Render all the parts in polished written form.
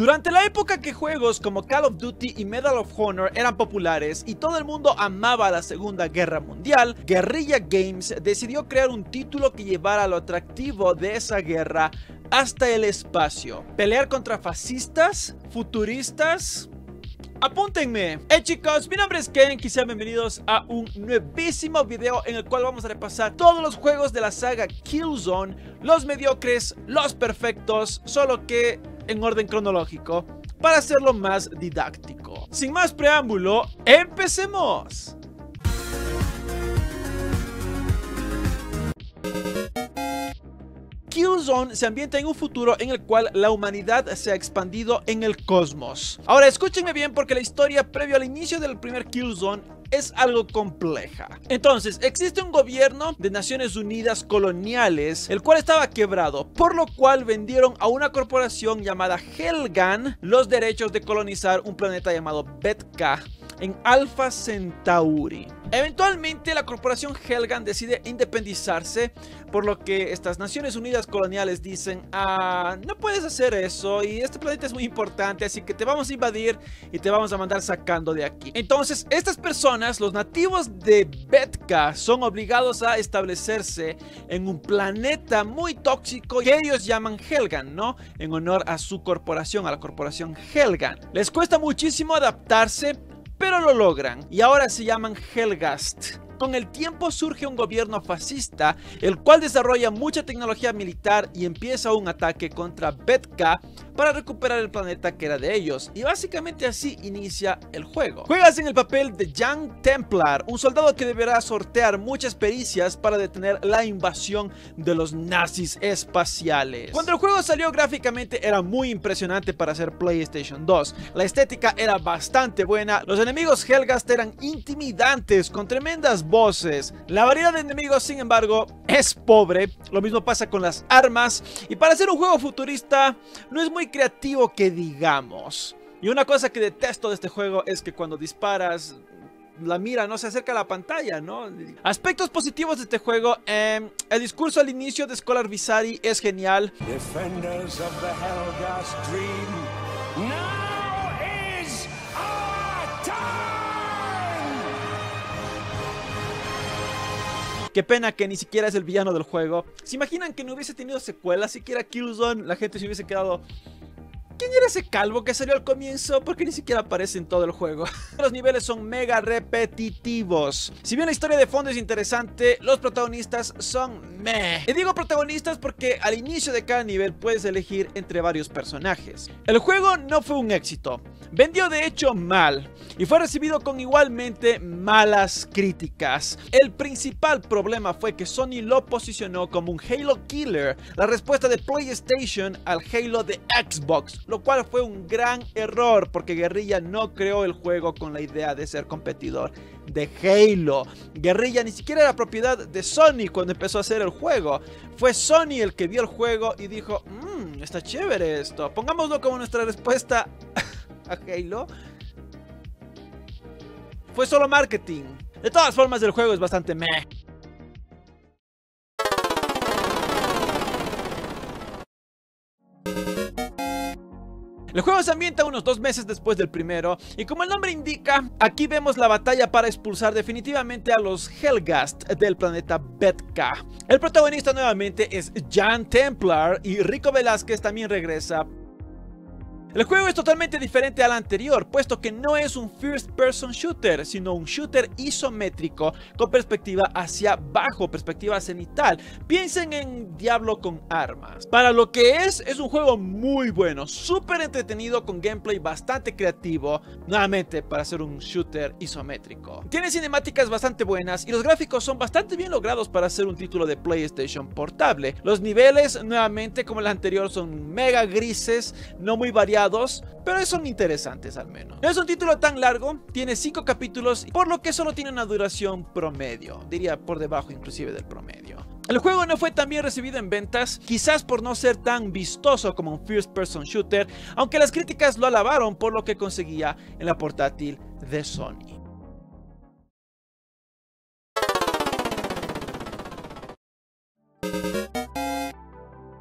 Durante la época que juegos como Call of Duty y Medal of Honor eran populares y todo el mundo amaba la Segunda Guerra Mundial, Guerrilla Games decidió crear un título que llevara lo atractivo de esa guerra hasta el espacio. Pelear contra fascistas, futuristas. Apúntenme. Hey chicos, mi nombre es Ken y sean bienvenidos a un nuevísimo video en el cual vamos a repasar todos los juegos de la saga Killzone, los mediocres, los perfectos, solo que en orden cronológico, para hacerlo más didáctico. Sin más preámbulo, ¡empecemos! Killzone se ambienta en un futuro en el cual la humanidad se ha expandido en el cosmos. Ahora escúchenme bien porque la historia previo al inicio del primer Killzone es algo compleja. Entonces, existe un gobierno de Naciones Unidas coloniales, el cual estaba quebrado, por lo cual vendieron a una corporación llamada Helghan los derechos de colonizar un planeta llamado Bethka en Alpha Centauri. Eventualmente la corporación Helghan decide independizarse, por lo que estas Naciones Unidas coloniales dicen: no puedes hacer eso y este planeta es muy importante, así que te vamos a invadir y te vamos a mandar sacando de aquí. Entonces estas personas, los nativos de Bethka, son obligados a establecerse en un planeta muy tóxico que ellos llaman Helghan, ¿no? En honor a su corporación, a la corporación Helghan. Les cuesta muchísimo adaptarse, pero lo logran y ahora se llaman Helghast. Con el tiempo surge un gobierno fascista, el cual desarrolla mucha tecnología militar y empieza un ataque contra Bethka para recuperar el planeta que era de ellos. Y básicamente así inicia el juego. Juegas en el papel de Young Templar, un soldado que deberá sortear muchas pericias para detener la invasión de los nazis espaciales. Cuando el juego salió gráficamente era muy impresionante para ser PlayStation 2. La estética era bastante buena, los enemigos Helghast eran intimidantes con tremendas voces. La variedad de enemigos, sin embargo, es pobre. Lo mismo pasa con las armas. Y para ser un juego futurista, no es muy creativo que digamos. Y una cosa que detesto de este juego es que cuando disparas, la mira no se acerca a la pantalla, ¿no? Aspectos positivos de este juego: el discurso al inicio de Scholar Visari es genial. Defenders of the Helghast dream. Now is our time. Qué pena que ni siquiera es el villano del juego. ¿Se imaginan que no hubiese tenido secuela siquiera Killzone? La gente se hubiese quedado: ¿quién era ese calvo que salió al comienzo? Porque ni siquiera aparece en todo el juego. Los niveles son mega repetitivos. Si bien la historia de fondo es interesante, los protagonistas son meh. Y digo protagonistas porque al inicio de cada nivel puedes elegir entre varios personajes. El juego no fue un éxito. Vendió de hecho mal y fue recibido con igualmente malas críticas. El principal problema fue que Sony lo posicionó como un Halo Killer, la respuesta de PlayStation al Halo de Xbox, lo cual fue un gran error porque Guerrilla no creó el juego con la idea de ser competidor de Halo. Guerrilla ni siquiera era propiedad de Sony cuando empezó a hacer el juego. Fue Sony el que vio el juego y dijo: está chévere esto, pongámoslo como nuestra respuesta a Halo. Fue solo marketing. De todas formas, el juego es bastante meh. El juego se ambienta unos 2 meses después del primero y, como el nombre indica, aquí vemos la batalla para expulsar definitivamente a los Helghast del planeta Bethka. El protagonista nuevamente es Young Templar y Rico Velázquez también regresa. El juego es totalmente diferente al anterior, puesto que no es un first person shooter, sino un shooter isométrico con perspectiva hacia abajo, perspectiva cenital. Piensen en Diablo con armas. Para lo que es un juego muy bueno, súper entretenido, con gameplay bastante creativo, nuevamente para ser un shooter isométrico. Tiene cinemáticas bastante buenas y los gráficos son bastante bien logrados para ser un título de PlayStation portable. Los niveles, nuevamente como el anterior, son mega grises, no muy variados, pero son interesantes al menos. No es un título tan largo, tiene 5 capítulos, por lo que solo tiene una duración promedio, diría por debajo inclusive del promedio. El juego no fue tan bien recibido en ventas, quizás por no ser tan vistoso como un first person shooter, aunque las críticas lo alabaron por lo que conseguía en la portátil de Sony.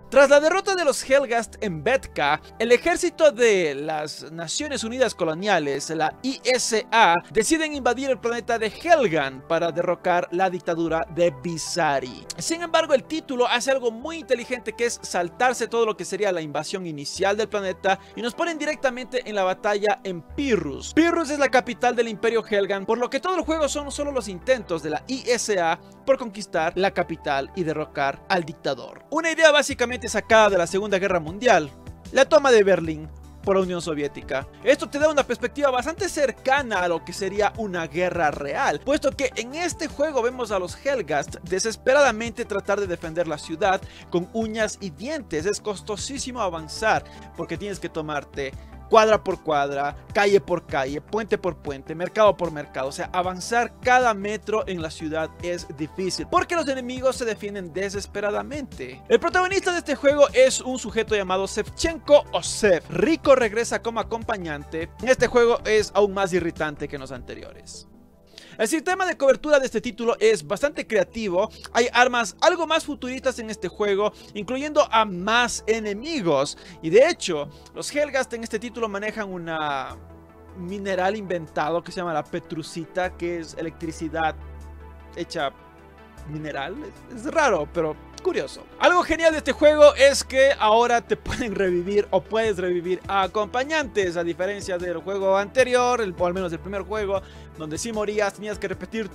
Tras la derrota de los Helghast en Bethka, el ejército de las Naciones Unidas Coloniales, la ISA, deciden invadir el planeta de Helghan para derrocar la dictadura de Visari. Sin embargo, el título hace algo muy inteligente, que es saltarse todo lo que sería la invasión inicial del planeta y nos ponen directamente en la batalla en Pyrrhus. Pyrrhus es la capital del Imperio Helghan, por lo que todo el juego son solo los intentos de la ISA por conquistar la capital y derrocar al dictador. Una idea básicamente sacada de la Segunda Guerra Mundial, la toma de Berlín por la Unión Soviética. Esto te da una perspectiva bastante cercana a lo que sería una guerra real, puesto que en este juego vemos a los Helghast desesperadamente tratar de defender la ciudad con uñas y dientes. Es costosísimo avanzar porque tienes que tomarte cuadra por cuadra, calle por calle, puente por puente, mercado por mercado. O sea, avanzar cada metro en la ciudad es difícil porque los enemigos se defienden desesperadamente. El protagonista de este juego es un sujeto llamado Shevchenko o Sev. Rico regresa como acompañante. Este juego es aún más irritante que en los anteriores. El sistema de cobertura de este título es bastante creativo. Hay armas algo más futuristas en este juego, incluyendo a más enemigos. Y de hecho, los Helghast en este título manejan una mineral inventado que se llama la Petrucita, que es electricidad hecha mineral. Es raro, pero curioso. Algo genial de este juego es que ahora te pueden revivir o puedes revivir a acompañantes, a diferencia del juego anterior, o al menos del primer juego, donde si morías tenías que repetir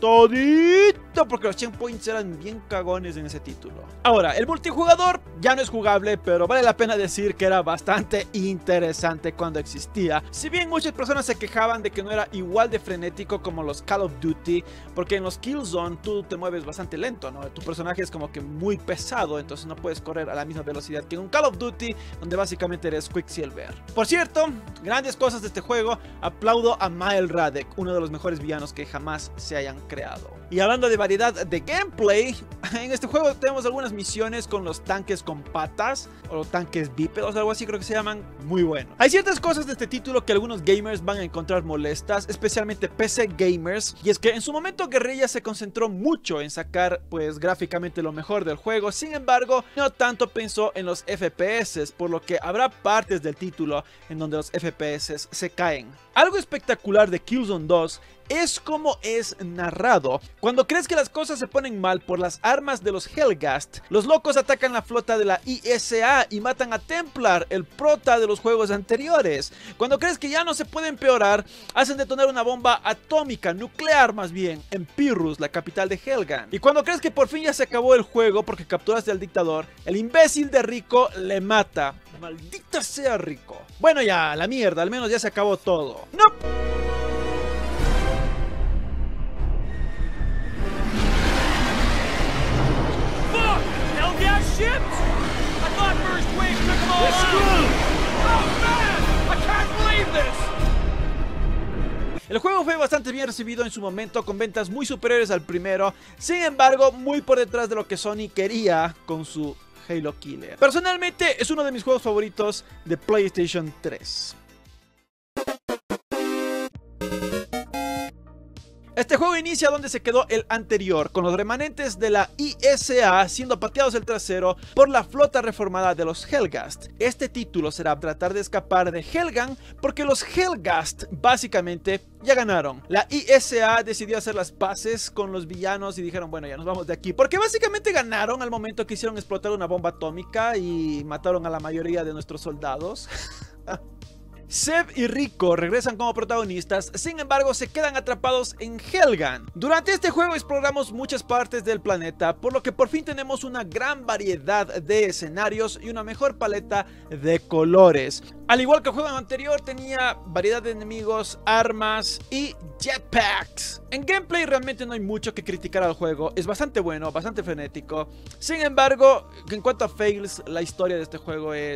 todito porque los checkpoints eran bien cagones en ese título. Ahora, el multijugador ya no es jugable, pero vale la pena decir que era bastante interesante cuando existía. Si bien muchas personas se quejaban de que no era igual de frenético como los Call of Duty, porque en los Killzone tú te mueves bastante lento, ¿no? Tu personaje es como que muy pesado, entonces no puedes correr a la misma velocidad que en un Call of Duty, donde básicamente eres Quicksilver. Por cierto, grandes cosas de este juego. Aplaudo a Mael Radek, uno de los mejores villanos que jamás se hayan creado. Y hablando de variedad de gameplay, en este juego tenemos algunas misiones con los tanques con patas o tanques bípedos, algo así creo que se llaman. Muy bueno. Hay ciertas cosas de este título que algunos gamers van a encontrar molestas, especialmente PC gamers, y es que en su momento Guerrilla se concentró mucho en sacar pues gráficamente lo mejor del juego. Sin embargo, no tanto pensó en los FPS, por lo que habrá partes del título en donde los FPS se caen. Algo espectacular de Killzone 2 es como es narrado. Cuando crees que las cosas se ponen mal por las armas de los Helghast, los locos atacan la flota de la ISA y matan a Templar, el prota de los juegos anteriores. Cuando crees que ya no se puede empeorar, hacen detonar una bomba atómica, nuclear más bien, en Pyrrhus, la capital de Helghan. Y cuando crees que por fin ya se acabó el juego porque capturaste al dictador, el imbécil de Rico le mata. Maldita sea Rico. Bueno, ya, la mierda, al menos ya se acabó todo. ¡No! Ships! I thought first wave took them all out! Oh man! I can't believe this! El juego fue bastante bien recibido en su momento, con ventas muy superiores al primero. Sin embargo, muy por detrás de lo que Sony quería con su Halo Killer. Personalmente, es uno de mis juegos favoritos de PlayStation 3. Este juego inicia donde se quedó el anterior, con los remanentes de la ISA siendo pateados el trasero por la flota reformada de los Helghast. Este título será tratar de escapar de Helghan porque los Helghast básicamente ya ganaron. La ISA decidió hacer las paces con los villanos y dijeron, bueno, ya nos vamos de aquí, porque básicamente ganaron al momento que hicieron explotar una bomba atómica y mataron a la mayoría de nuestros soldados. Sev y Rico regresan como protagonistas, sin embargo se quedan atrapados en Helghan. Durante este juego exploramos muchas partes del planeta, por lo que por fin tenemos una gran variedad de escenarios y una mejor paleta de colores. Al igual que el juego anterior, tenía variedad de enemigos, armas y jetpacks. En gameplay realmente no hay mucho que criticar al juego, es bastante bueno, bastante frenético. Sin embargo, en cuanto a fails, la historia de este juego es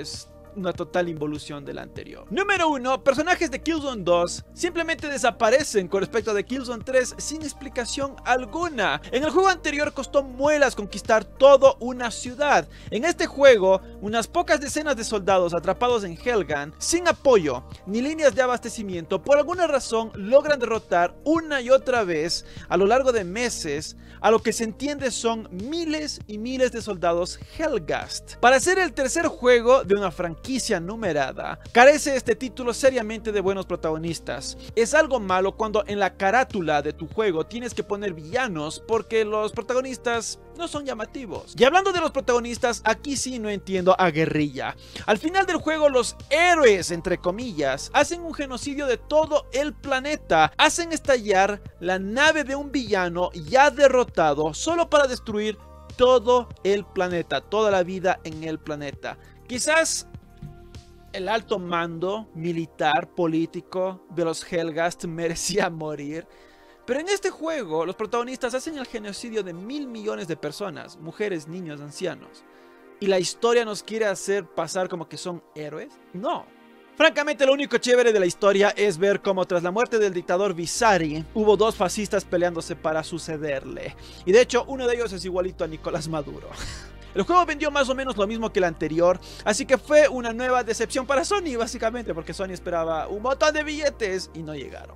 una total involución del anterior. Número 1. Personajes de Killzone 2 simplemente desaparecen con respecto a de Killzone 3 sin explicación alguna. En el juego anterior costó muelas conquistar toda una ciudad. En este juego, unas pocas decenas de soldados atrapados en Helghan, sin apoyo ni líneas de abastecimiento, por alguna razón logran derrotar una y otra vez a lo largo de meses a lo que se entiende son miles y miles de soldados Helghast. Para ser el tercer juego de una franquicia numerada, carece este título seriamente de buenos protagonistas. Es algo malo cuando en la carátula de tu juego tienes que poner villanos porque los protagonistas no son llamativos. Y hablando de los protagonistas, aquí sí no entiendo a Guerrilla. Al final del juego, los héroes, entre comillas, hacen un genocidio de todo el planeta. Hacen estallar la nave de un villano ya derrotado solo para destruir todo el planeta, toda la vida en el planeta. Quizás el alto mando militar, político de los Helghast merecía morir. Pero en este juego, los protagonistas hacen el genocidio de 1.000 millones de personas, mujeres, niños, ancianos. ¿Y la historia nos quiere hacer pasar como que son héroes? No. Francamente, lo único chévere de la historia es ver cómo tras la muerte del dictador Visari, hubo dos fascistas peleándose para sucederle. Y de hecho, uno de ellos es igualito a Nicolás Maduro. El juego vendió más o menos lo mismo que el anterior, así que fue una nueva decepción para Sony, básicamente, porque Sony esperaba un montón de billetes y no llegaron.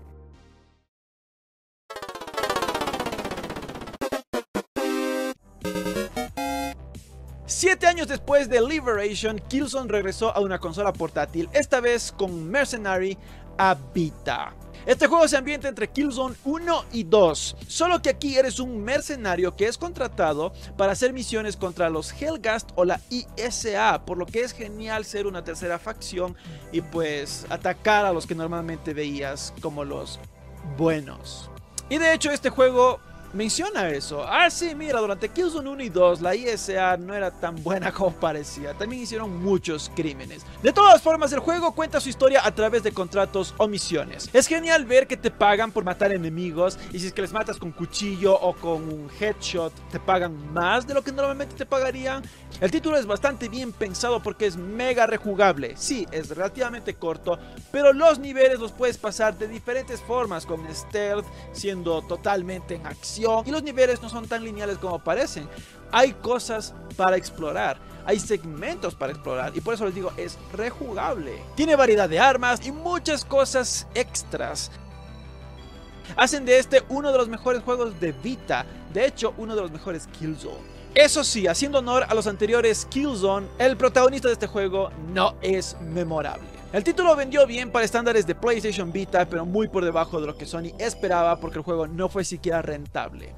7 años después de Liberation, Killzone regresó a una consola portátil, esta vez con Mercenary a Vita. Este juego se ambienta entre Killzone 1 y 2, solo que aquí eres un mercenario que es contratado para hacer misiones contra los Helghast o la ISA, por lo que es genial ser una tercera facción y pues atacar a los que normalmente veías como los buenos. Y de hecho este juego menciona eso. Ah, sí, mira, durante Killzone 1 y 2 la ISA no era tan buena como parecía. También hicieron muchos crímenes. De todas formas, el juego cuenta su historia a través de contratos o misiones. Es genial ver que te pagan por matar enemigos, y si es que les matas con cuchillo o con un headshot, te pagan más de lo que normalmente te pagarían. El título es bastante bien pensado porque es mega rejugable. Sí, es relativamente corto, pero los niveles los puedes pasar de diferentes formas, con stealth, siendo totalmente en acción. Y los niveles no son tan lineales como parecen. Hay cosas para explorar, hay segmentos para explorar, y por eso les digo, es rejugable. Tiene variedad de armas y muchas cosas extras. Hacen de este uno de los mejores juegos de Vita, de hecho uno de los mejores Killzone. Eso sí, haciendo honor a los anteriores Killzone, el protagonista de este juego no es memorable. El título vendió bien para estándares de PlayStation Vita, pero muy por debajo de lo que Sony esperaba porque el juego no fue siquiera rentable.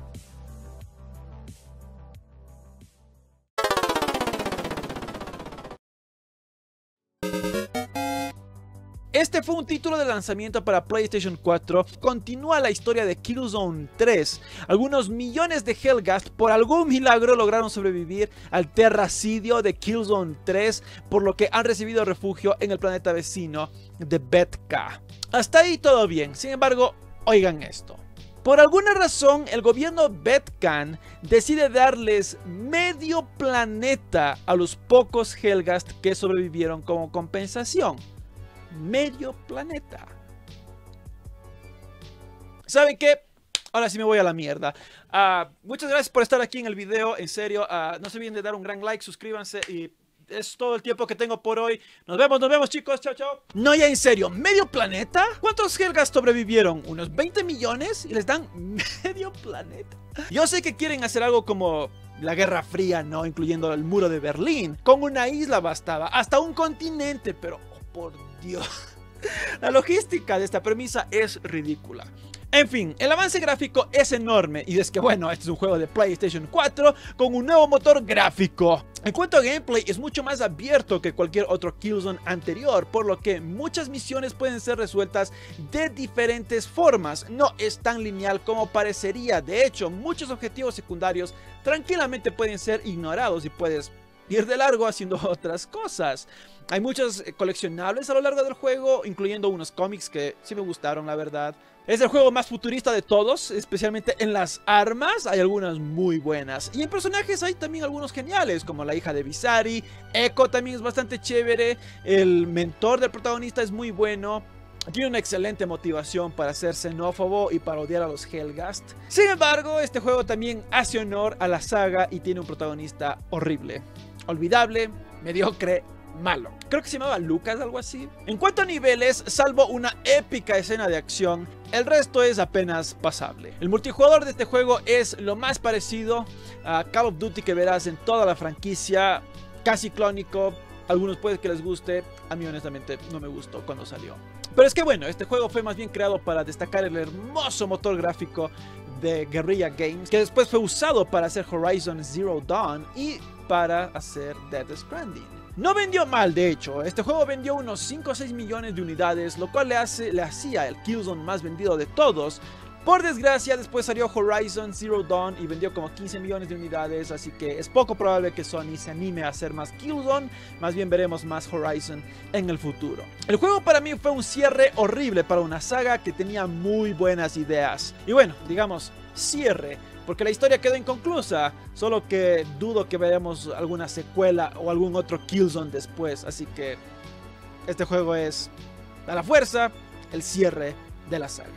Este fue un título de lanzamiento para PlayStation 4, continúa la historia de Killzone 3. Algunos millones de Helghast por algún milagro lograron sobrevivir al terracidio de Killzone 3, por lo que han recibido refugio en el planeta vecino de Bethka. Hasta ahí todo bien, sin embargo, oigan esto. Por alguna razón, el gobierno Bethkan decide darles medio planeta a los pocos Helghast que sobrevivieron como compensación. Medio planeta. ¿Saben qué? Ahora sí me voy a la mierda. Muchas gracias por estar aquí en el video. En serio, no se olviden de dar un gran like, suscríbanse y es todo el tiempo que tengo por hoy. Nos vemos chicos, chao chao. No, ya en serio, ¿medio planeta? ¿Cuántos Helghast sobrevivieron? ¿Unos 20 millones? Y les dan medio planeta. Yo sé que quieren hacer algo como la Guerra Fría, ¿no? Incluyendo el muro de Berlín. Con una isla bastaba, hasta un continente, pero por Dios, la logística de esta premisa es ridícula. En fin, el avance gráfico es enorme y es que bueno, este es un juego de PlayStation 4 con un nuevo motor gráfico. En cuanto a gameplay, es mucho más abierto que cualquier otro Killzone anterior, por lo que muchas misiones pueden ser resueltas de diferentes formas. No es tan lineal como parecería. De hecho, muchos objetivos secundarios tranquilamente pueden ser ignorados y puedes ir de largo haciendo otras cosas. Hay muchos coleccionables a lo largo del juego, incluyendo unos cómics que sí me gustaron, la verdad. Es el juego más futurista de todos, especialmente en las armas, hay algunas muy buenas. Y en personajes hay también algunos geniales, como la hija de Visari, Echo también es bastante chévere, el mentor del protagonista es muy bueno. Tiene una excelente motivación para ser xenófobo y para odiar a los Helghast. Sin embargo, este juego también hace honor a la saga y tiene un protagonista horrible, olvidable, mediocre, malo. Creo que se llamaba Lucas, algo así. En cuanto a niveles, salvo una épica escena de acción, el resto es apenas pasable. El multijugador de este juego es lo más parecido a Call of Duty que verás en toda la franquicia, casi clónico. Algunos puede que les guste, a mí honestamente no me gustó cuando salió. Pero es que bueno, este juego fue más bien creado para destacar el hermoso motor gráfico de Guerrilla Games, que después fue usado para hacer Horizon Zero Dawn y para hacer Death Stranding. No vendió mal, de hecho. Este juego vendió unos 5 o 6 millones de unidades, lo cual le hacía el Killzone más vendido de todos. Por desgracia, después salió Horizon Zero Dawn y vendió como 15 millones de unidades, así que es poco probable que Sony se anime a hacer más Killzone, más bien veremos más Horizon en el futuro. El juego para mí fue un cierre horrible para una saga que tenía muy buenas ideas. Y bueno, digamos, cierre, porque la historia quedó inconclusa, solo que dudo que veremos alguna secuela o algún otro Killzone después, así que este juego es, a la fuerza, el cierre de la saga.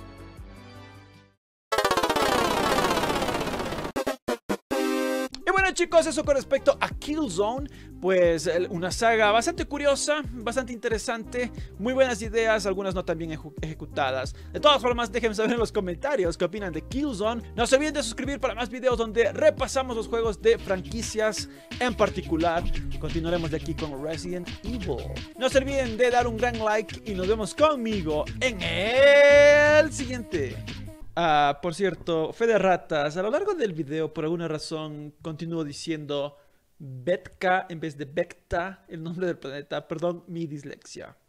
Chicos, eso con respecto a Killzone, pues una saga bastante curiosa, bastante interesante, muy buenas ideas, algunas no tan bien ejecutadas. De todas formas, déjenme saber en los comentarios qué opinan de Killzone. No se olviden de suscribir para más videos donde repasamos los juegos de franquicias en particular. Continuaremos de aquí con Resident Evil. No se olviden de dar un gran like y nos vemos conmigo en el siguiente. Por cierto, fe de ratas, a lo largo del video por alguna razón continúo diciendo Betka en vez de Vecta, el nombre del planeta. Perdón mi dislexia.